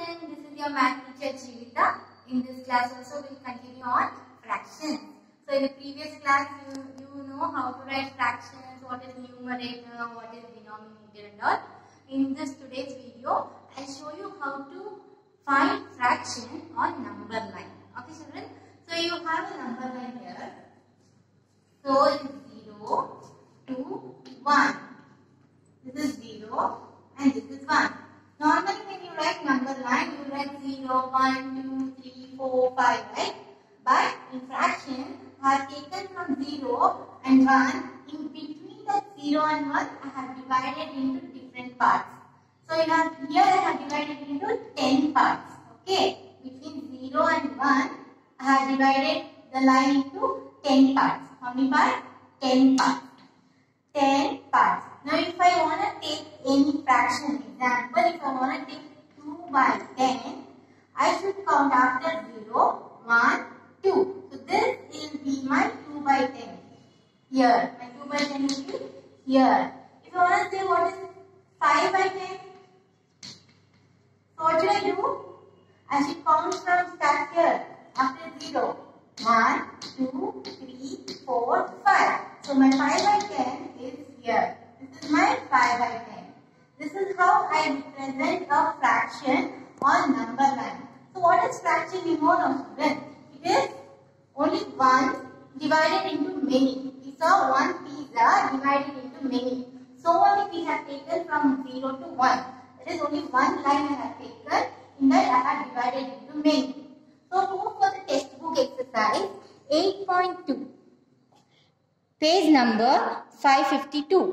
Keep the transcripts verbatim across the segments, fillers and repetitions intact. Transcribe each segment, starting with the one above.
students, this is your math teacher Jeevita. In this class also we will continue on fractions. So in the previous class you, you know how to write fractions, what is numerator, what is denominator and all. In this today's video, I will show you how to find fraction on number line. Okay children, so you have a number line here. So it is zero, two, one. This is zero and this is one. Normally when you write number line, you write zero, one, two, three, four, five, right? But in fraction, I have taken from zero and one. In between that zero and one, I have divided into different parts. So you have here I have divided into ten parts. Okay, between zero and one, I have divided the line into ten parts. How many parts? ten parts. ten parts. Now if I want to take any fraction, example, if I want to take two by ten, I should count after zero, one, two. So this will be my two by ten. Here, my two by ten will be here. If I want to say what is five by ten, so what should I do? I should count from start here, after zero. one, two, three, four, five. So my five by ten is here. This is my five by ten. This is how I represent a fraction on number line. So what is fraction you know now students? It is only one divided into many. We saw one pizza divided into many. So only we have taken from zero to one. It is only one line I have taken. In that I have divided into many. So move for the textbook exercise eight point two. Page number five fifty-two.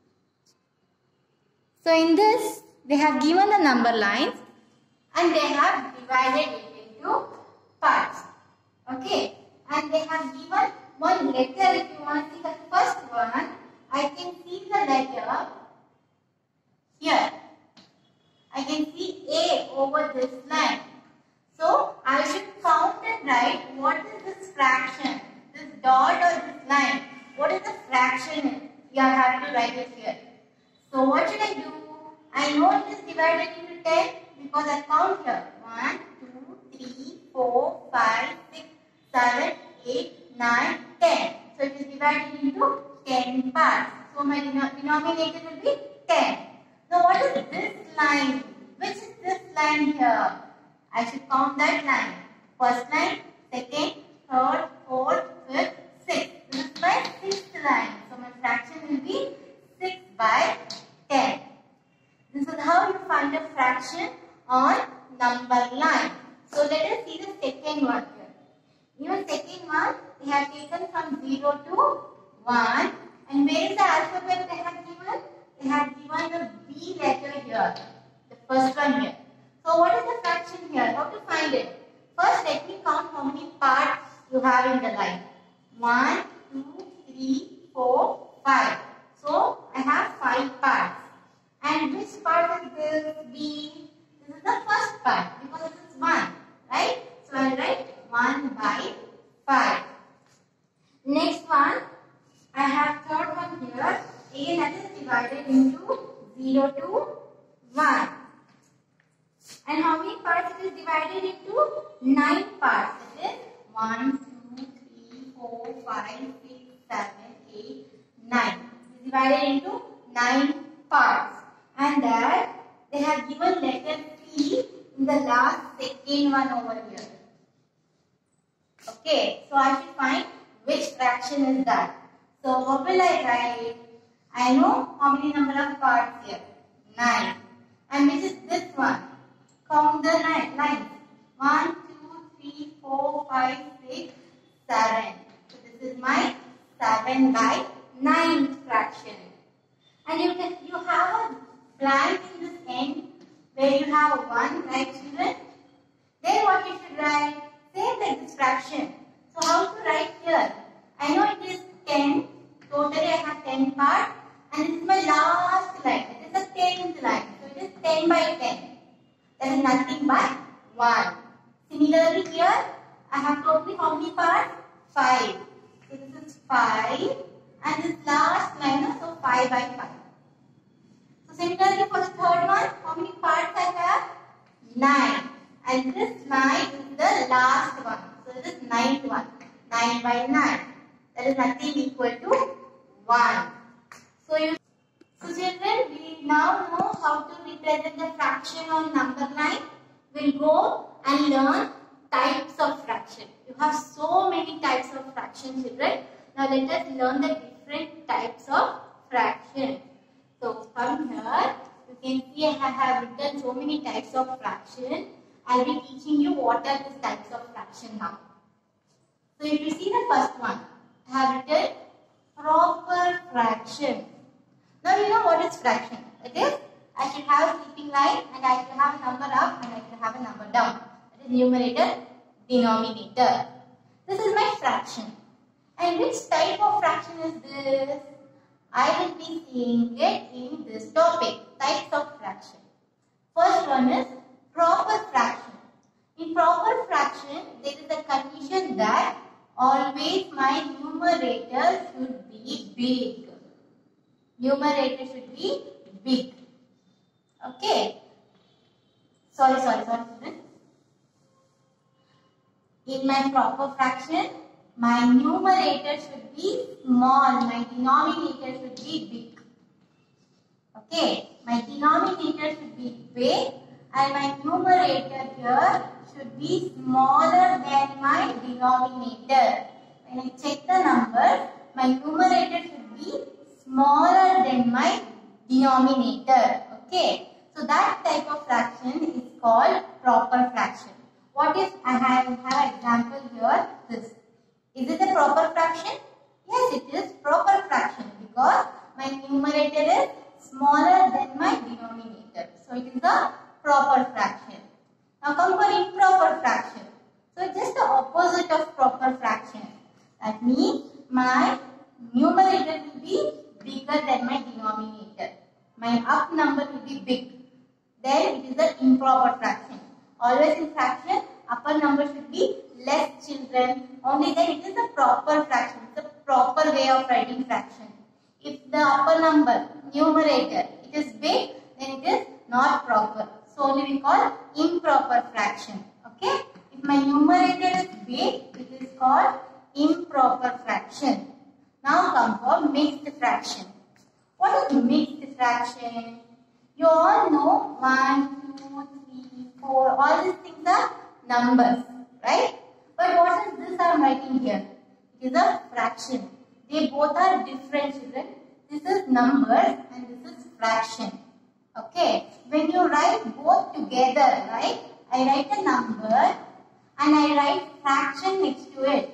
So in this, they have given the number lines and they have divided it into parts. Okay. And they have given one letter. If you want to see the first one, I can see the letter here. I can see A over this line. So I should count and write what is this fraction, this dot or this line. What is the fraction? You have to write it here. So what should I do? I know it is divided into ten because I count here. one, two, three, four, five, six, seven, eight, nine, ten. So it is divided into ten parts. So my denominator will be ten. Now what is this line? Which is this line here? I should count that line. First line, second, third, fourth, fifth, sixth. This is my sixth line. So my fraction will be six by ten. This is how you find a fraction on number line. So let us see the second one here. Even second one, they have taken from zero to one. And where is the alphabet they have given? They have given the B letter here. The first one here. So what is the fraction here? How to find it? First let me count how many parts you have in the line. one, two, three, four, five. So I have five parts. And which part is this? B. This is the first part because this is one. Right? So I will write one by five. Next one, I have third one here. Again that is divided into zero to one. And how many parts it is divided into? nine parts. It is one, two, three, four, five, six, seven, eight, nine. It is divided into nine parts. And that they have given letter P in the last second one over here. Okay, so I should find which fraction is that. So what will I write? I know how many number of parts here? nine. And which is this one? Count the line, lines. one, two, three, four, five, six, seven. So this is my seven by nine fraction. And you can you have a blank in this end where you have one, right children? Then what you should write? Same like this fraction. So how to write here? I know it is ten. Totally I have ten parts. And this is my last line. It is the tenth line. So it is ten by ten. That is nothing but one. Similarly here, I have totally how many parts? five. So this is five. And this last line is so five by five. So similarly for the third one, how many parts I have? nine. And this nine is the last one. So this is ninth one. nine by nine. That is nothing equal to one. So you so children, we now know how to represent the fraction on number line. We'll go and learn types of fraction. You have so many types of fraction, children. Now let us learn the different types of fraction. So from here, you can see I have written so many types of fraction. I'll be teaching you what are these types of fraction now. So if you see the first one, I have written proper fraction. Now you know what is fraction. It is, I should have a sleeping line and I should have a number up and I should have a number down. That is numerator, denominator. This is my fraction. And which type of fraction is this? I will be seeing it in this topic, types of fraction. First one is proper fraction. In proper fraction, there is a condition that always my numerator should be big. Numerator should be big. Okay. Sorry, sorry, sorry, students. In my proper fraction, my numerator should be small. My denominator should be big. Okay. My denominator should be big and my numerator here should be smaller than my denominator. When I check the number, my numerator should be smaller than my denominator. Okay. So that type of fraction is called proper fraction. What if I have, have an example here? This. Is it a proper fraction? Yes, it is proper fraction because my numerator is smaller than my denominator. So it is a proper fraction. Now come for improper fraction. So it's just the opposite of proper fraction. That means my numerator will be bigger than my denominator. My up number will be big. Then it is an improper fraction. Always in fraction, upper number should be less, children. Only then it is a proper fraction. It's a proper way of writing fraction. If the upper number, numerator, it is big, then it is not proper. So only we call improper fraction. Okay? If my numerator is big, it is called improper fraction. Now come for mixed fraction. What is mixed fraction? You all know one, two, three, four. All these things are numbers, right? But what is this I am writing here? It is a fraction. They both are different, children. This is numbers and this is fraction. Okay. When you write both together, right? I write a number and I write fraction next to it.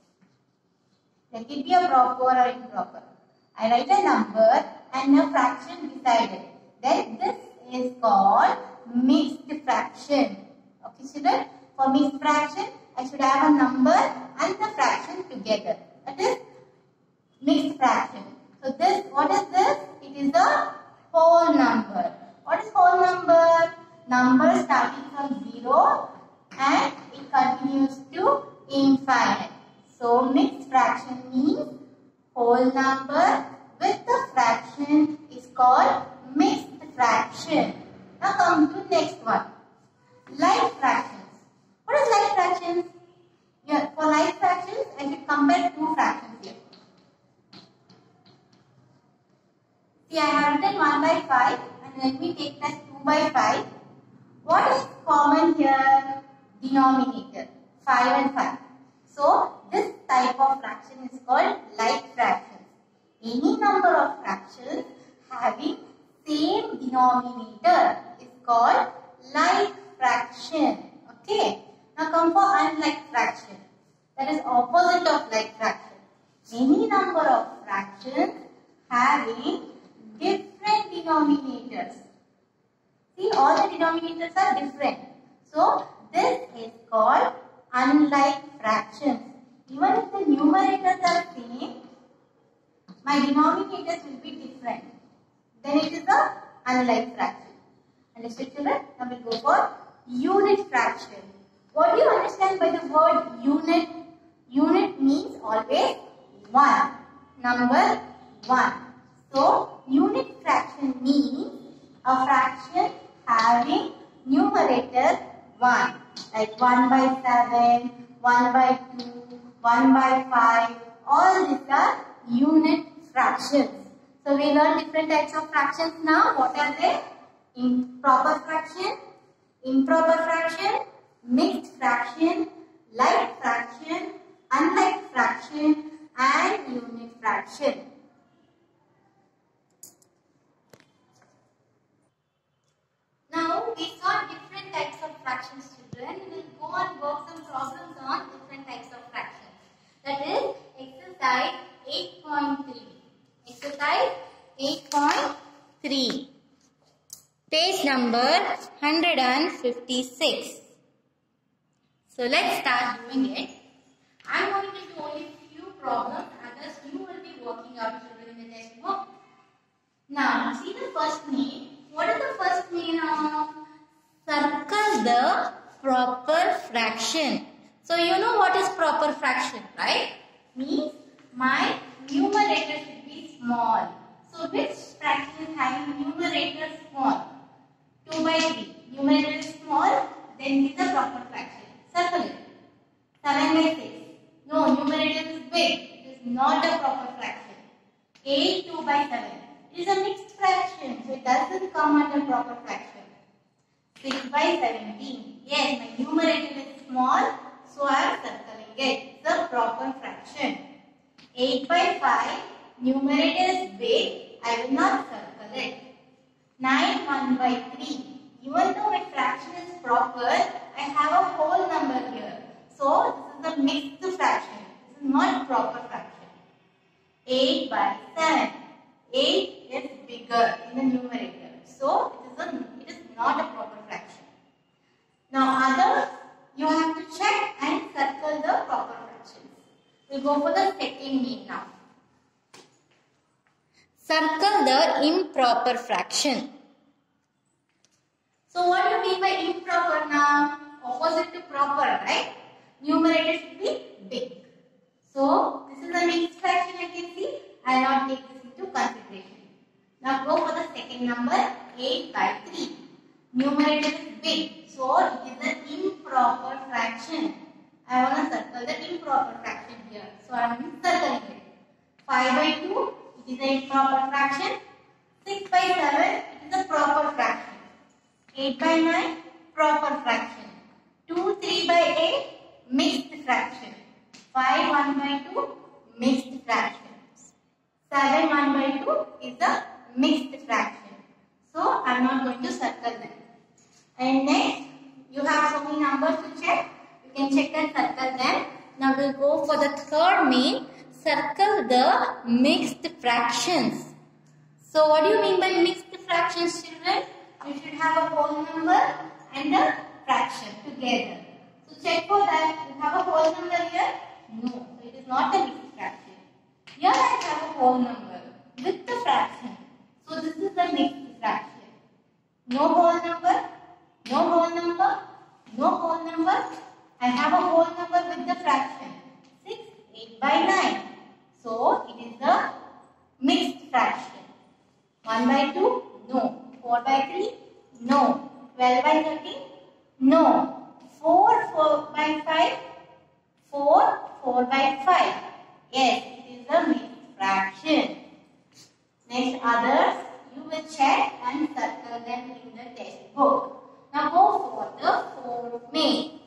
Let it be a proper or improper. I write a number and a fraction beside it. Then this is called mixed fraction. Okay, children? For mixed fraction, I should have a number and the fraction together. That is mixed fraction. So this, what is this? It is a whole number. What is whole number? Number starting from zero and it continues to infinite. So mixed fraction means whole number with the fraction is called mixed fraction. Now come to next one. Like fractions. What is like fractions? Here, for like fractions, I should compare two fractions here. See, I have written one by five and let me take that two by five. What is common here? Denominator. five and five. So, this type of fraction is called like fractions. Any number of fractions having same denominator is called like fraction. Okay. Now come for unlike fraction. That is opposite of like fraction. Any number of fractions having different denominators. See, all the denominators are different. So this is called unlike fractions. Even if the numerators are same, my denominators will be different. Then it is a unlike fraction. Understood, children? Now we will go for unit fraction. What do you understand by the word unit? Unit means always one. Number one. So unit fraction means a fraction having numerator one. Like one by seven, one by two, one by five. All these are unit fractions. So we learn different types of fractions now. What are they? Improper fraction, improper fraction, mixed fraction, like fraction, unlike fraction, and unit fraction. Now we saw different types of fractions, children. We will go and work some problems on different types of fractions. That is exercise eight point three. Exercise eight point three. Page number one hundred fifty-six. So let's start doing it. I am going to do only few problems, others you will be working out, children, in the test book. Now see the first name. What is the first name of? Circle the proper fraction. So you know what is proper fraction, right? Means my numerator should be small. So which fraction is having numerator small? two by three. Numerator is small, then it is a proper fraction. Circle it. seven by six. No, numerator is big. It is not a proper fraction. eight, two by seven. It is a mixed fraction, so it doesn't come under proper fraction. six by seventeen. Yes, my numerator is small, so I am circling it. It's a proper fraction. eight by five. Numerator is big. I will not circle it. nine, one by three. Even though my fraction is proper, I have a whole number here. So this is a mixed fraction. This is not proper fraction. eight by seven. eight is bigger in the numerator. So it is, a, it is not a proper fraction. Now others, you have to check and circle the proper fractions. We'll go for the second name now. Circle the improper fraction. So what do you mean by improper now? Opposite to proper, right? Numerator should be big. So this is a mixed fraction, I can see. I will not take this into consideration. Now go for the second number, eight by three. Numerator is big. So it is an improper fraction. I want to circle the improper fraction here. So I am circling it. five by two. It is an improper fraction. six by seven, it is a proper fraction. eight by nine, proper fraction. two, three by eight, mixed fraction. five, one by two, mixed fraction. seven, one by two is a mixed fraction. So, I am not going to circle them. And next, you have so many numbers to check. You can check and circle them. Now, we will go for the third main. Circle the mixed fractions. So what do you mean by mixed fractions, children? You should have a whole number and a fraction together. So check for that. You have a whole number here? No. So it is not a mixed fraction. Here I have a whole number with the fraction. So this is a mixed fraction. No whole number, no whole number, no whole number. I have a whole number with the fraction. six, eight by nine. So it is a mixed fraction. one by two? No. four by three? No. twelve by thirteen? No. four, four by five? four, four by five. Yes, it is a mixed fraction. Next, others, you will check and circle them in the textbook. Now go for the fourth main.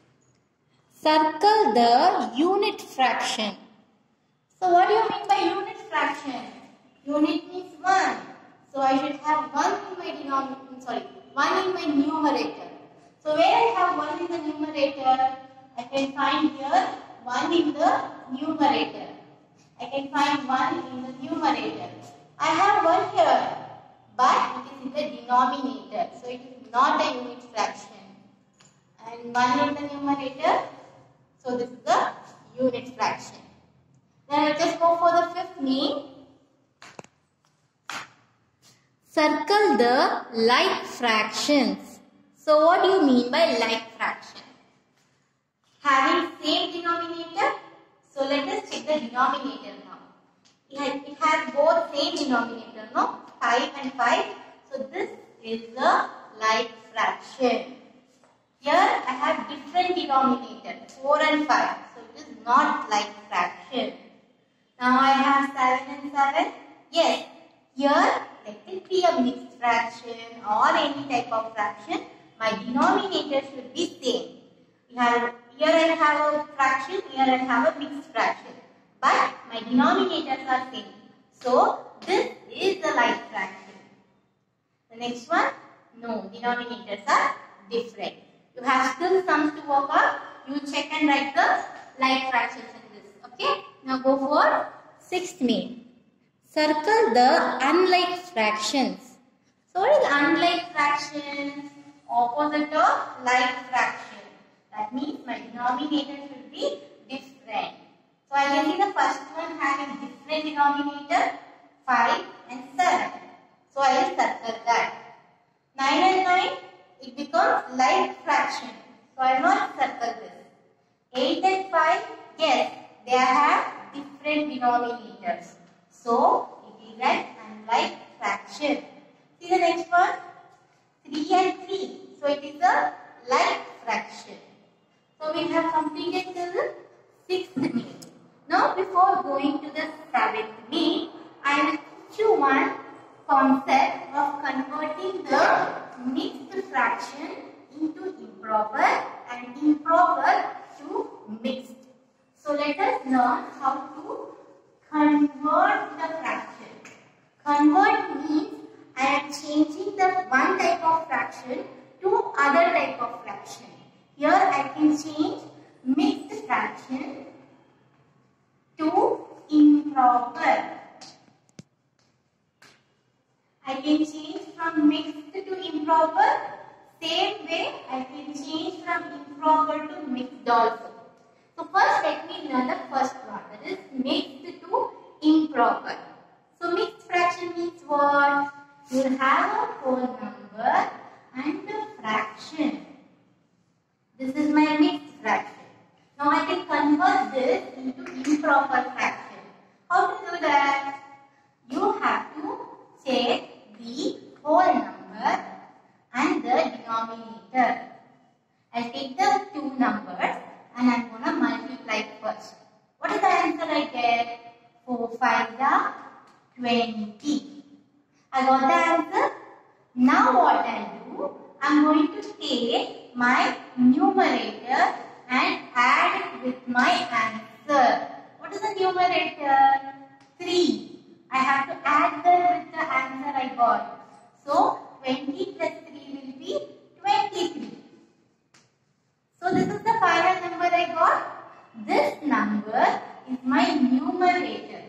Circle the unit fraction. So what do you mean by unit fraction? Unit means one. So I should have one in my denominator, sorry, one in my numerator. So where I have one in the numerator, I can find here one in the numerator. I can find one in the numerator. I have one here, but it is in the denominator. So it is not a unit fraction. And one in the numerator. So this is the unit fraction. Then let us go for the fifth name. Circle the like fractions. So what do you mean by like fraction? Having same denominator. So let us check the denominator now. It has, it has both same denominator, no? five and five. So this is the like fraction. Here denominator, four and five. So it is not like fraction. Now I have seven and seven. Yes, here let it be a mixed fraction or any type of fraction. My denominator should be same. We have, here I have a fraction, here I have a mixed fraction. But my denominators are same. So this is the like fraction. The next one, no, denominators are different. You have still sums to work on. You check and write the like fractions in this. Okay. Now go for sixth main. Circle the unlike fractions. So what is unlike fractions? Opposite of like fraction. That means my denominator should be different. So I can see the first one having different denominator, five and seven. So I will circle that. nine and nine, it becomes like fraction. So I will not circle this. eight and five, yes, they have different denominators. So it is an unlike fraction. See the next one? three and three. So it is a like fraction. So we have completed till the sixth main. Now before going to the seventh main, I will teach you one concept of converting the mixed fraction into improper and improper to mixed. So let us learn how to convert the fraction. Convert means I am changing the one type of fraction to other type of fraction. Here I can change mixed fraction to improper. I can change from mixed to improper. Same way I can change from improper to mixed also. So first let me learn the first one, that is mixed to improper. So mixed fraction means what? You have a whole number and a fraction. This is my mixed fraction. Now I can convert this into improper fraction. How to do that? You have to take the whole number and the denominator. I'll take the two numbers and I'm going to multiply first. What is the answer I get? four five are twenty. I got the answer. Now what I'll do? I'm going to take my numerator and add it with my answer. What is the numerator? three. I have to add that with the answer I got. So twenty plus three will be twenty-three. So this is the final number I got. This number is my numerator.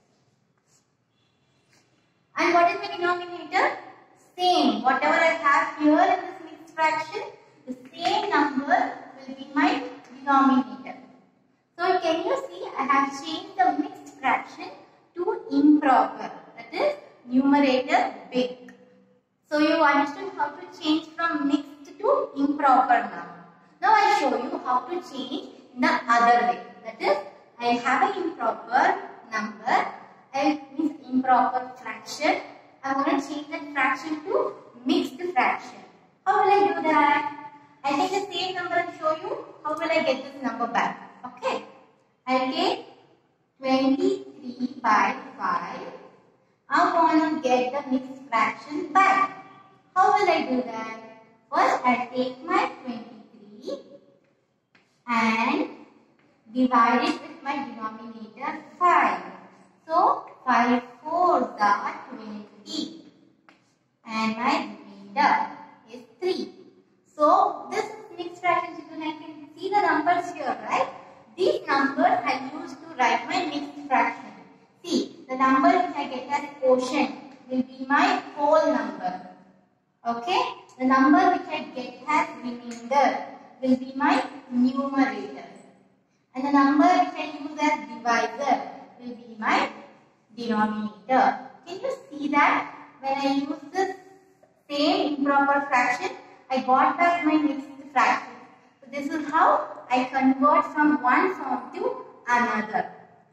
And what is my denominator? Same. Whatever I have here in this mixed fraction, the same number will be my denominator. So can you see I have changed the mixed fraction to improper. That is numerator big. So you understood how to change from mixed to improper now. Now I show you how to change in the other way. That is, I have an improper number. I means improper fraction. I am going to change that fraction to mixed fraction. How will I do that? I will take the same number and show you how will I get this number back. Okay. I will take twenty-three by five. I am going to get the mixed fraction back. How will I do that? First, I will take my twenty-three and divide it with my denominator five. So, five fours are twenty and my remainder is three. So, this is mixed fraction children. I can see the numbers here, right? These numbers I use to write my mixed fraction. See, the number which I get as quotient will be my whole number. Okay? The number which I get as remainder will be my numerator. And the number which I use as divisor will be my denominator. Can you see that? When I use this same improper fraction, I got back my mixed fraction. So this is how I convert from one form to another.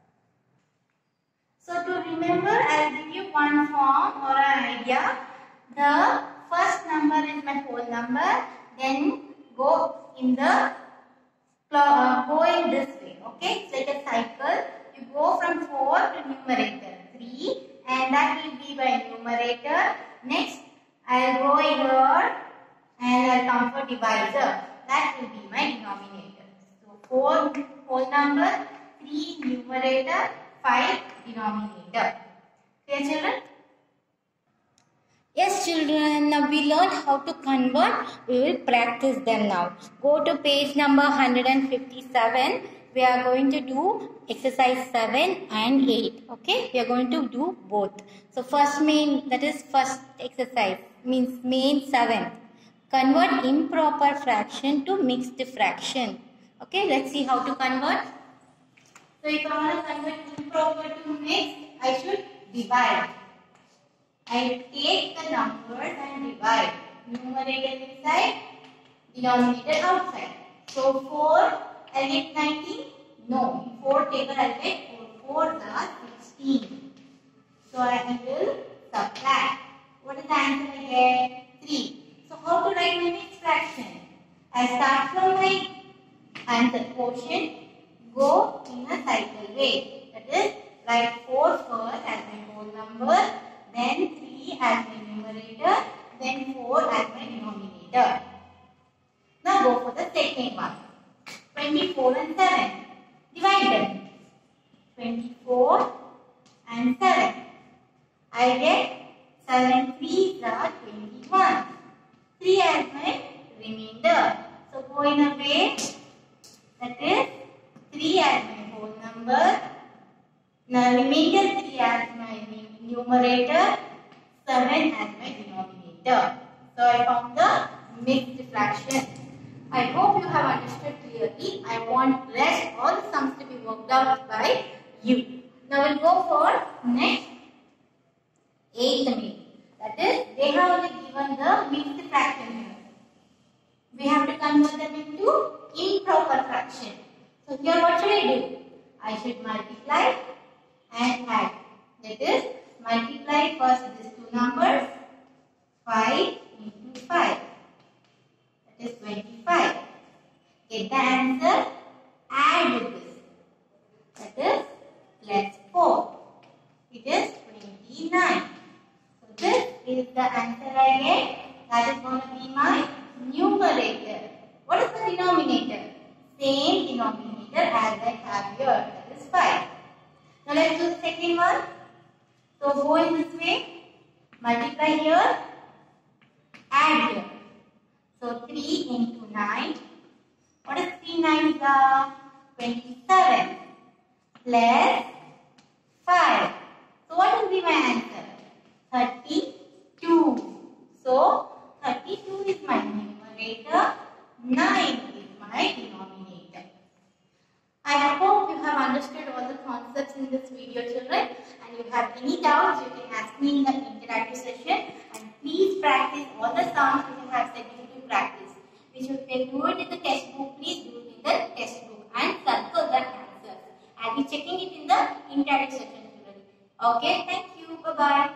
So to remember, I will give you one form or an idea. The first number is my whole number. Then go in the uh, go in this way. Okay, it's like a cycle. You go from four to numerator three, and that will be by numerator. Next, I'll go here and I'll come for divisor. That will be my denominator. So four whole number, three numerator, five denominator. Clear, children? Yes, children. Now we learned how to convert. We will practice them now. Go to page number one hundred fifty-seven. We are going to do exercise seven and eight. Okay, we are going to do both. So first main, that is first exercise, means main seven. Convert improper fraction to mixed fraction. Okay, let's see how to convert. So if I want to convert improper to mixed, I should divide. I take the numbers and divide. Numerator inside, denominator outside. So four, I'll get nineteen. No, in four table I'll get four. fours are sixteen. So I will subtract. What is the answer I get? three. So how to write my mixed fraction? I start from my answer quotient, go in a cycle way. That is, write four first as my whole number, then three as my numerator, then four as my denominator. Now go for the second one. twenty-four and seven. Divide them. twenty-four and seven. I get seven threes are twenty-one. three as my remainder. So go in a way, that is three as my whole number. Now remainder three as my numerator, seven as my denominator. So I found the mixed fraction. I hope you have understood clearly. I want rest all the sums to be worked out by you. Now we'll go for next eighth main. That is, they have only given the mixed fraction here. We have to convert them into improper fraction. So here what should I do? I should multiply and add. That is, multiply first these two numbers. five into five. That is twenty-five. Get the answer. Add with this. That is plus four. It is twenty-nine. So this is the answer I get. That is going to be my numerator. What is the denominator? Same denominator as I have here. That is five. Now let's do the second one. So go in this way. Multiply here. Add here. So three into nine. What is three nines are? twenty-seven. Plus five. So what will be my answer? thirty-two. So thirty-two is my numerator. nine is my denominator. I hope you have understood all the concepts in this video, children. And if you have any doubts, you can ask me in the interactive session. And please practice all the sounds which I have said you to practice. Which you can do it in the textbook, please do it in the textbook and circle the answers. I'll be checking it in the interactive session, children. Okay, thank you. Bye-bye.